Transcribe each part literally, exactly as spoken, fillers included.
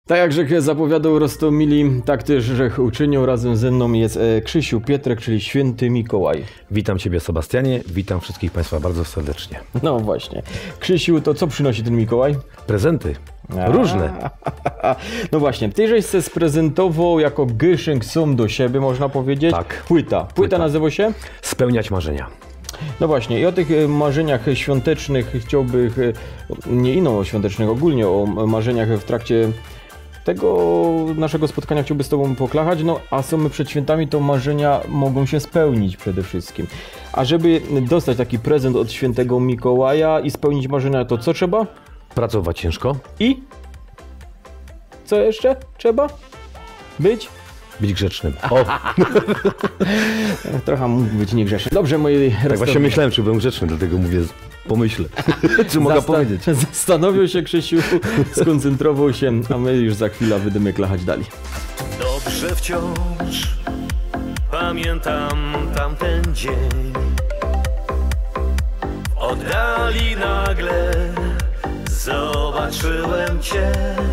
Tak jak Rzech zapowiadał Rostomili, tak też Rzech uczynił. Razem ze mną jest Krzysiu Pietrek, czyli Święty Mikołaj. Witam Ciebie, Sebastianie, witam wszystkich Państwa bardzo serdecznie. No właśnie. Krzysiu, to co przynosi ten Mikołaj? Prezenty. Różne. No właśnie, ty żeś se sprezentował jako Gyszynk sum do siebie, można powiedzieć. Tak. Płyta. Płyta, Płyta nazywa się? Spełniać marzenia. No właśnie, i o tych marzeniach świątecznych chciałbym, nie ino o świątecznych, ogólnie o marzeniach w trakcie tego naszego spotkania chciałbym z Tobą poklachać, no a są my przed świętami, to marzenia mogą się spełnić przede wszystkim. A żeby dostać taki prezent od Świętego Mikołaja i spełnić marzenia, to co trzeba? Pracować ciężko. I? Co jeszcze trzeba? Być? Być grzecznym. O. Trochę mógł być niegrzeczny. Dobrze, moi Tak właśnie myślałem, czy byłem grzeczny, dlatego mówię, pomyślę. Czy mogę Zastan powiedzieć? Zastanowił się Krzysiu, skoncentrował się, a my już za chwilę będziemy klachać dalej. Dobrze wciąż pamiętam tamten dzień. W oddali nagle zobaczyłem Cię.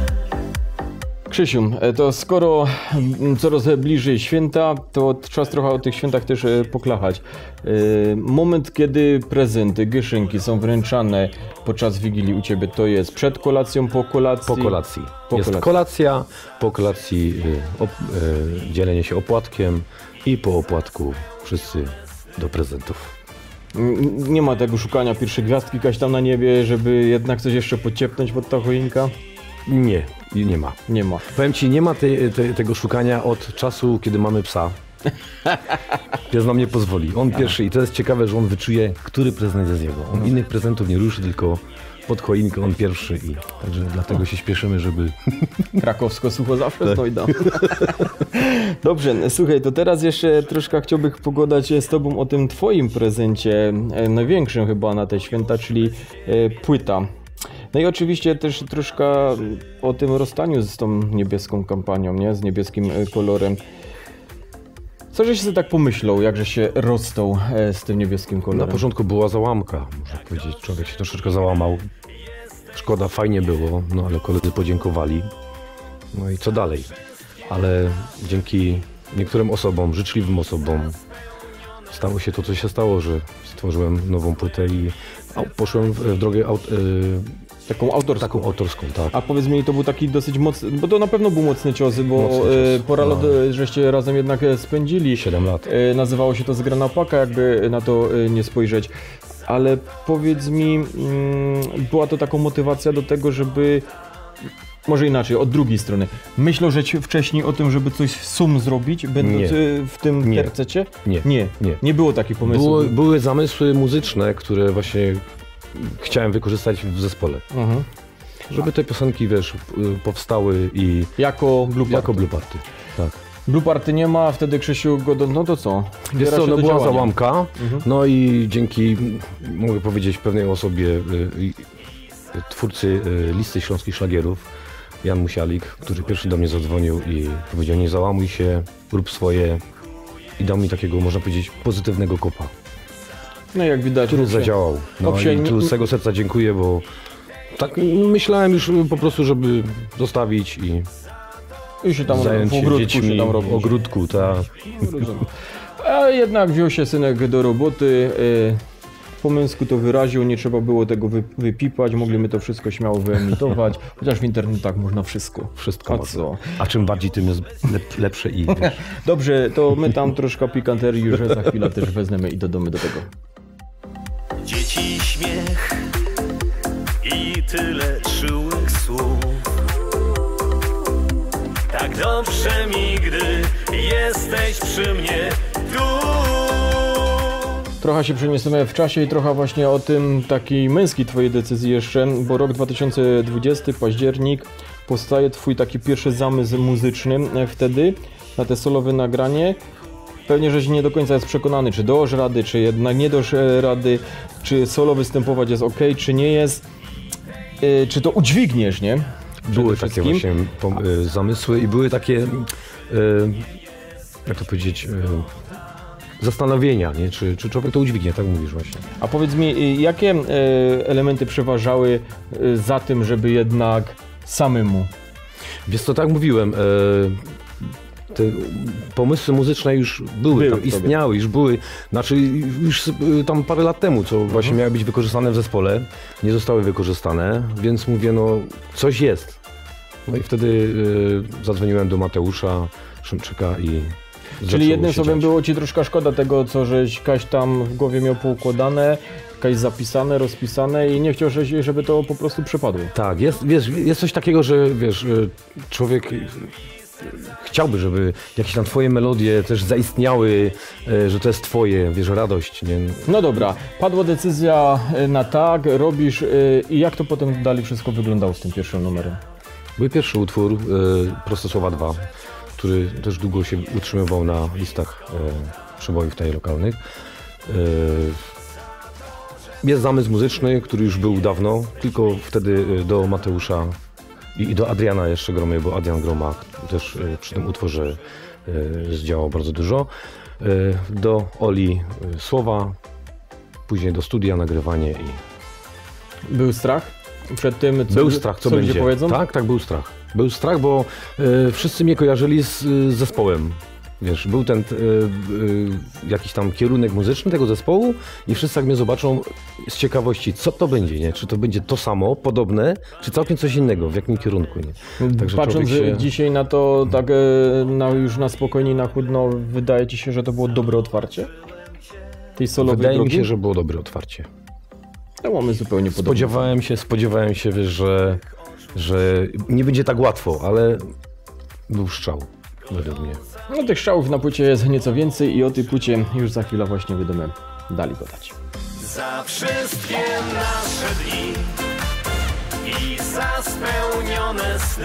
Krzysiu, to skoro coraz bliżej święta, to czas trochę o tych świętach też poklachać. Moment, kiedy prezenty, gyszynki są wręczane podczas Wigilii u Ciebie, to jest przed kolacją, po kolacji? Po kolacji. Po jest kolacji. kolacja, po kolacji y, op, y, dzielenie się opłatkiem i po opłatku wszyscy do prezentów. Nie ma tego szukania pierwszej gwiazdki jakaś tam na niebie, żeby jednak coś jeszcze podciepnąć pod ta choinka? Nie, nie ma. Nie ma. Powiem Ci, nie ma te, te, tego szukania od czasu, kiedy mamy psa. Pies nam nie pozwoli. On pierwszy i to jest ciekawe, że on wyczuje, który prezent jest jego. On no. innych prezentów nie ruszy, tylko pod choinkę on pierwszy. I także dlatego się śpieszymy, żeby... Krakowsko sucho zawsze stoi dam. Dobrze, słuchaj, to teraz jeszcze troszkę chciałbym pogadać z Tobą o tym Twoim prezencie, największym chyba na te święta, czyli płyta. No i oczywiście też troszkę o tym rozstaniu z tą niebieską kampanią, nie? Z niebieskim kolorem. Co żeś sobie tak pomyślał, jakże się rozstał z tym niebieskim kolorem? Na początku była załamka, można powiedzieć. Człowiek się troszeczkę załamał. Szkoda, fajnie było, no ale koledzy podziękowali. No i co dalej? Ale dzięki niektórym osobom, życzliwym osobom stało się to, co się stało, że stworzyłem nową płytę i poszłem w drogę aut Taką autorską. Taką autorską, tak. A powiedz mi, to był taki dosyć mocny, bo to na pewno był mocny cios, bo mocny cios. Pora no. lat żeście razem jednak spędzili. siedem lat. Nazywało się to Zgrana Paka, jakby na to nie spojrzeć. Ale powiedz mi, była to taką motywacja do tego, żeby, może inaczej, od drugiej strony, myślał, że wcześniej o tym, żeby coś sum zrobić, będąc nie. w tym nie. tercecie? Nie. Nie. Nie. Nie było takich pomysłów. Było, były zamysły muzyczne, które właśnie chciałem wykorzystać w zespole. Mhm. Żeby te piosenki, wiesz, powstały i... Jako Blue Party. Jako Blue Party, tak. Blue Party nie ma, a wtedy Krzysiu go, no to co? Wiesz co, no była działania. załamka, mhm. no i dzięki, mogę powiedzieć, pewnej osobie, twórcy listy śląskich szlagierów, Jan Musialik, który pierwszy do mnie zadzwonił i powiedział: nie załamuj się, rób swoje, i dał mi takiego, można powiedzieć, pozytywnego kopa. No jak widać, który zadziałał. No i tu z tego serca dziękuję, bo tak myślałem już po prostu, żeby zostawić i, I się tam zająć w ogródku się dziećmi, się tam robić. w ogródku, tak. A jednak wziął się synek do roboty, po męsku to wyraził, nie trzeba było tego wy, wypipać, mogliśmy to wszystko śmiało wyemitować, chociaż w internetach można wszystko. Wszystko A można. co? A czym bardziej, tym jest lep, lepsze i... Dobrze, to my tam troszkę pikanterii już za chwilę też wezmemy i dodamy do tego. Dzieci śmiech i tyle czułych słów. Tak dobrze mi, gdy jesteś przy mnie tu. Trochę się przeniesiemy w czasie i trochę właśnie o tym takiej męskiej twojej decyzji jeszcze, bo rok dwa tysiące dwudziesty, październik, powstaje twój taki pierwszy zamysł muzyczny wtedy na te solowe nagranie. Pewnie, żeś nie do końca jest przekonany, czy dosz rady, czy jednak nie dosz rady, czy solo występować jest ok, czy nie jest, yy, czy to udźwigniesz, nie? Były takie właśnie zamysły i były takie, yy, jak to powiedzieć, yy, zastanowienia, nie? Czy, czy człowiek to udźwignie, tak mówisz właśnie. A powiedz mi, jakie elementy przeważały za tym, żeby jednak samemu? Wiesz co, tak jak mówiłem, e, te pomysły muzyczne już były, Były tam w istniały, już były, znaczy już e, tam parę lat temu, co właśnie Mhm. miały być wykorzystane w zespole, nie zostały wykorzystane, więc mówię, no coś jest. No i wtedy e, zadzwoniłem do Mateusza Szymczyka i Czyli zaczęło jednym się słowem dziać. było ci troszkę szkoda tego, co żeś Kaś tam w głowie miał poukładane, Kaś zapisane, rozpisane i nie chciał, żeś- żeby to po prostu przepadło. Tak, jest, wiesz, jest coś takiego, że wiesz, e, człowiek e, chciałby, żeby jakieś tam twoje melodie też zaistniały, e, że to jest twoje, wiesz, radość, nie? No dobra, padła decyzja y, na tak, robisz y, i jak to potem dalej wszystko wyglądało z tym pierwszym numerem? Był pierwszy utwór, e, Prostosłowa dwa, który też długo się utrzymywał na listach e, przebojów tutaj lokalnych. E, jest zamysł muzyczny, który już był dawno, tylko wtedy e, do Mateusza i, i do Adriana jeszcze gromy, bo Adrian Groma też e, przy tym utworze e, zdziałał bardzo dużo. E, do Oli e, słowa, później do studia, nagrywanie i Był strach przed tym, co, był strach, co, co będzie. ludzie powiedzą? Tak, tak, był strach. Był strach, bo e, wszyscy mnie kojarzyli z, z zespołem. Wiesz, był ten e, e, jakiś tam kierunek muzyczny tego zespołu i wszyscy jak mnie zobaczą z ciekawości, co to będzie, nie? Czy to będzie to samo, podobne, czy całkiem coś innego, w jakim kierunku, nie? Także Patrząc człowiek się... dzisiaj na to, tak e, na, już na spokojnie, na chłodno, wydaje ci się, że to było dobre otwarcie tej solowej Wydaje drogi? mi się, że było dobre otwarcie. To mamy zupełnie podobnie. Spodziewałem się, spodziewałem się, wiesz, że, że nie będzie tak łatwo, ale był strzał, według mnie. No tych strzałów na płycie jest nieco więcej i o tej płycie już za chwilę właśnie będziemy dalej gadać. Za wszystkie nasze dni i za spełnione sny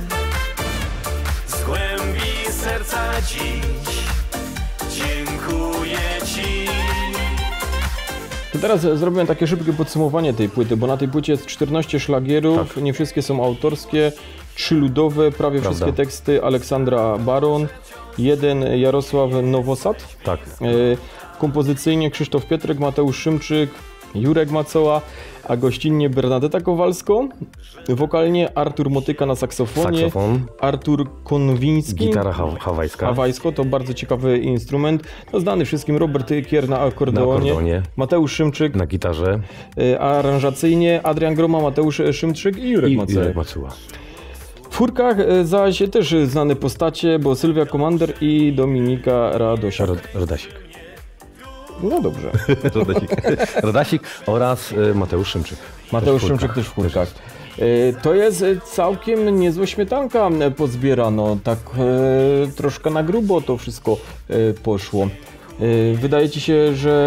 z głębi serca dziś dziękuję Ci. To teraz zrobiłem takie szybkie podsumowanie tej płyty, bo na tej płycie jest czternaście szlagierów, nie wszystkie są autorskie, trzy ludowe, prawie Prawda. wszystkie teksty Aleksandra Baron, jeden Jarosław Nowosad, Tak. e, kompozycyjnie Krzysztof Pietrek, Mateusz Szymczyk, Jurek Macoła, a gościnnie Bernadeta Kowalsko, wokalnie Artur Motyka na saksofonie, Saksofon, Artur Konwiński, gitara ha- hawajska. hawajsko, to bardzo ciekawy instrument, no znany wszystkim Robert Kier na Na akordeonie, akordeonie, Mateusz Szymczyk na gitarze y, aranżacyjnie, Adrian Groma, Mateusz Szymczyk i Jurek i Maceja. Jurek Macuła. W fórkach y, zaś też znane postacie, bo Sylwia Komander i Dominika Radosiak. Rod- Rodasik. No dobrze. Rodasik. Rodasik oraz y, Mateusz Szymczyk. Mateusz Też w Szymczyk też w fórkach. Y, To jest y, całkiem niezła śmietanka y, pozbierano, tak y, troszkę na grubo to wszystko y, poszło. Y, Wydaje ci się, że...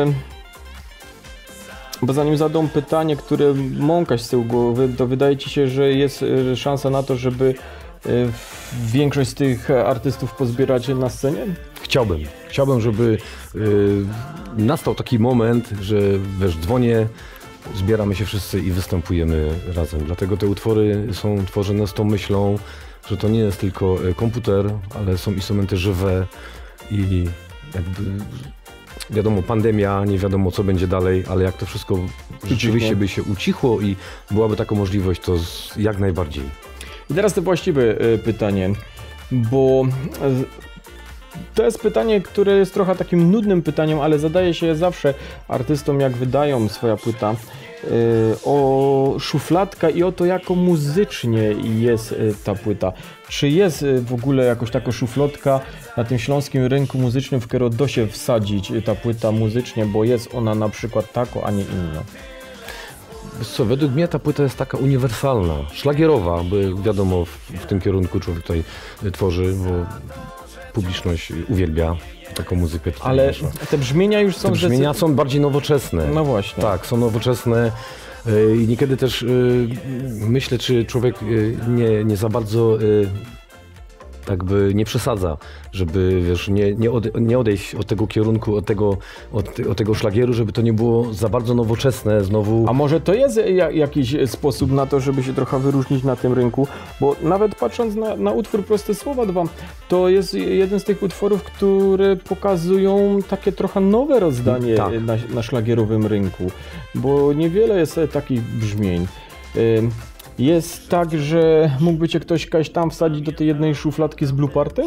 Bo zanim zadam pytanie, które mąkaś z tyłu głowy, to wydaje ci się, że jest y, szansa na to, żeby y, większość z tych artystów pozbierać na scenie? Chciałbym. Chciałbym, żeby y, nastał taki moment, że wiesz, dzwonię, zbieramy się wszyscy i występujemy razem. Dlatego te utwory są tworzone z tą myślą, że to nie jest tylko y, komputer, ale są instrumenty żywe i jakby wiadomo, pandemia, nie wiadomo co będzie dalej, ale jak to wszystko rzeczywiście by się ucichło i byłaby taka możliwość, to z, jak najbardziej. I teraz to właściwe y, pytanie, bo y, to jest pytanie, które jest trochę takim nudnym pytaniem, ale zadaje się zawsze artystom, jak wydają swoja płyta, y, o szufladkę i o to, jako muzycznie jest y, ta płyta. Czy jest y, w ogóle jakoś taka szufladka na tym śląskim rynku muzycznym, w którą da się wsadzić y, ta płyta muzycznie, bo jest ona na przykład taką, a nie inna? Wiesz co, według mnie ta płyta jest taka uniwersalna, szlagierowa, bo wiadomo w, w tym kierunku człowiek tutaj y, tworzy, bo publiczność uwielbia taką muzykę. tutaj Ale nasza. te brzmienia już są... Te brzmienia są bardziej nowoczesne. No właśnie. Tak, są nowoczesne y, i niekiedy też y, myślę, czy człowiek y, nie, nie za bardzo y, tak by nie przesadza, żeby wiesz, nie, nie, ode, nie odejść od tego kierunku, od tego, od, te- od tego szlagieru, żeby to nie było za bardzo nowoczesne znowu. A może to jest ja- jakiś sposób na to, żeby się trochę wyróżnić na tym rynku? Bo nawet patrząc na, na utwór Proste Słowa dwa, to jest jeden z tych utworów, które pokazują takie trochę nowe rozdanie Tak. na, na szlagierowym rynku, bo niewiele jest takich brzmień. Ym, Jest tak, że mógłby cię ktoś kiedyś tam wsadzić do tej jednej szufladki z Blue Party?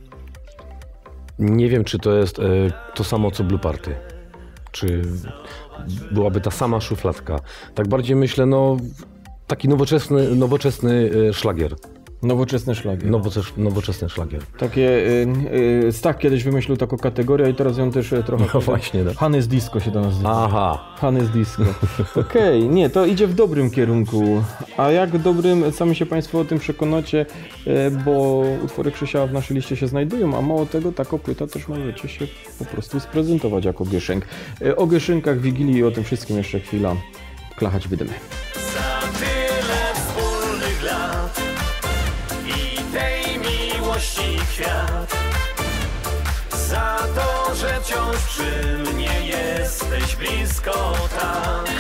Nie wiem, czy to jest e, to samo co Blue Party. Czy byłaby ta sama szufladka. Tak bardziej myślę, no taki nowoczesny, nowoczesny e, szlagier. Nowoczesny szlagier. Nowoczes, nowoczesny szlagier. Takie, y, y, Stach kiedyś wymyślił taką kategorię i teraz ją też y, trochę... No właśnie, tak. Hannes Disco się do nas nazywa. Aha. Hannes Disco. Okej, okay, nie, to idzie w dobrym kierunku. A jak dobrym, sami się Państwo o tym przekonacie, y, bo utwory Krzysia w naszej liście się znajdują, a mało tego, taką płytę też możecie się po prostu sprezentować jako Gieszynk. Y, o Gieszynkach, Wigilii i o tym wszystkim jeszcze chwila. Klachać wydymy. Za tyle wspólnych lat i tej miłości kwiat, za to, że wciąż przy mnie jesteś blisko tak.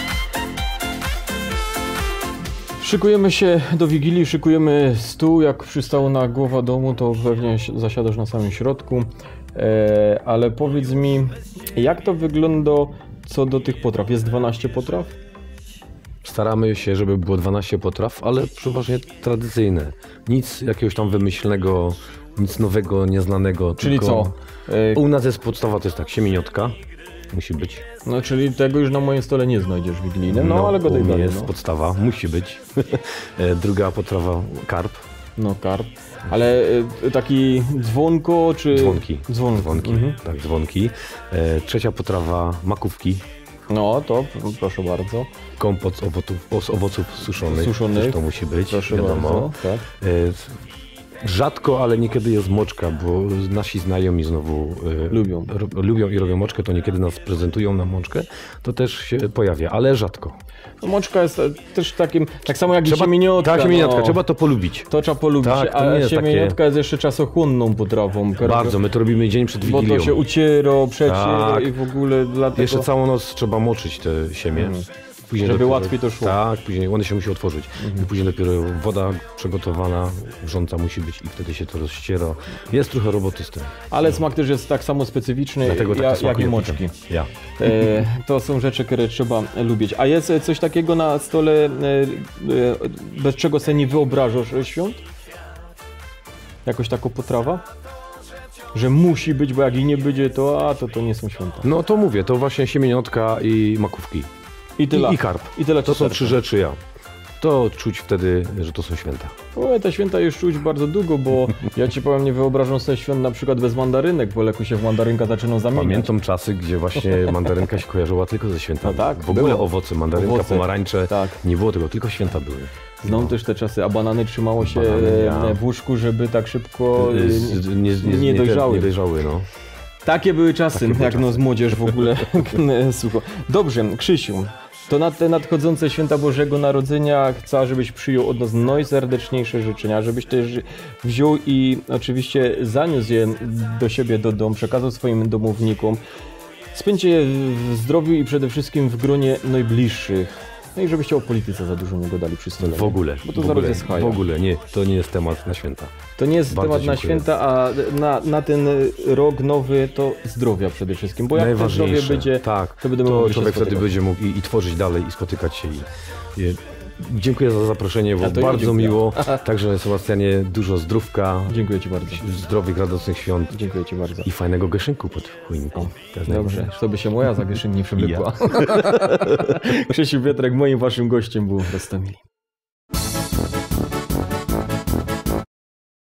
Szykujemy się do Wigilii, szykujemy stół. Jak przystało na głowa domu, to pewnie zasiadasz na samym środku. E, ale powiedz mi, jak to wygląda co do tych potraw? Jest dwanaście potraw? Staramy się, żeby było dwanaście potraw, ale przeważnie tradycyjne. Nic jakiegoś tam wymyślnego, nic nowego, nieznanego. Czyli tylko... co? E, U nas jest podstawa, to jest tak, siemieniotka. Musi być. No, czyli tego już na moim stole nie znajdziesz wigilijne, no, no ale go u mnie dalej. jest No. podstawa, musi być. Druga potrawa, karp. No, karp. Ale e, taki dzwonko, czy... Dzwonki. Dzwonki. Dzwonki, Mhm. tak, dzwonki. E, trzecia potrawa, makówki. No, to proszę bardzo. Kompot z owoców, z owoców suszonych. Suszonych. Też to musi być, Proszę wiadomo. bardzo. Tak. E, Rzadko, ale niekiedy jest moczka, bo nasi znajomi znowu e, Lubią. ro, lubią i robią moczkę, to niekiedy nas prezentują na moczkę, to też się pojawia, ale rzadko. No, moczka jest e, też takim, tak samo jak i Trzeba, siemieniotka. tak, siemieniotka, no. trzeba to polubić. To trzeba polubić, Tak, to a nie jest siemieniotka takie- jest jeszcze czasochłonną potrawą. Bardzo, my to robimy dzień przed Bo Wigilią. to się uciero, przeciero Tak. i w ogóle dlatego... Jeszcze całą noc trzeba moczyć te siemię. Mhm. Później Żeby dopiero, łatwiej to szło. Tak, później one się musi otworzyć. I później dopiero woda przygotowana, wrząca musi być i wtedy się to rozściera. Jest trochę roboty z tym. Ale smak też jest tak samo specyficzny Dlatego ja, takie jak smakuje i moczki. potem. Ja. E, to są rzeczy, które trzeba lubić. A jest e, coś takiego na stole, e, e, bez czego sobie nie wyobrażasz e, świąt? Jakoś taką potrawa? Że musi być, bo jak jej nie będzie, to a to, to nie są święta. No to mówię, to właśnie siemieniotka i makówki. I tyle. I, i karp. I tyle To są czesterka. trzy rzeczy, ja. To czuć wtedy, że to są święta. O, te święta już czuć bardzo długo, bo ja ci powiem, nie wyobrażam sobie świąt na przykład bez mandarynek, bo leku się w mandarynka zaczną zamieniać. Pamiętam czasy, gdzie właśnie mandarynka się kojarzyła tylko ze świętami. No tak, w ogóle było. owoce, mandarynka, Owoce, pomarańcze, tak. nie było tego, tylko święta były. Znam też te czasy, a banany trzymało się Banany, ja. e, w łóżku, żeby tak szybko e, Z- nie, nie, nie, nie dojrzały. Nie dojrzały, no. Takie były czasy, Takie były jak no czasy. z młodzież w ogóle. Słucho. Dobrze, Krzysiu, to na te nadchodzące święta Bożego Narodzenia chcę, żebyś przyjął od nas najserdeczniejsze życzenia, żebyś też wziął i oczywiście zaniósł je do siebie, do domu, przekazał swoim domownikom. Spędźcie je w zdrowiu i przede wszystkim w gronie najbliższych. No i żebyście o polityce za dużo nie gadali przy stole. W ogóle. Bo to w zaraz ogóle, jest haja. w ogóle nie, to nie jest temat na święta. To nie jest Bardzo temat na dziękuję. święta, a na, na ten rok nowy to zdrowia przede wszystkim. Bo jak to zdrowie Najważniejsze. będzie, tak, to będziemy mogli się człowiek wtedy spotykać. będzie mógł i, i tworzyć dalej i spotykać się. I, i, dziękuję za zaproszenie, A było to ja bardzo dziękuję. miło. Także Sebastianie, dużo zdrówka, Dziękuję Ci bardzo. zdrowych, radosnych świąt Dziękuję Ci bardzo. i fajnego geszynku pod choinką. To jest Dobrze, najważniejsze. to by się moja zawieszyn nie przewlekła. Krzysiu Piotrek, moim waszym gościem był w Rostomili.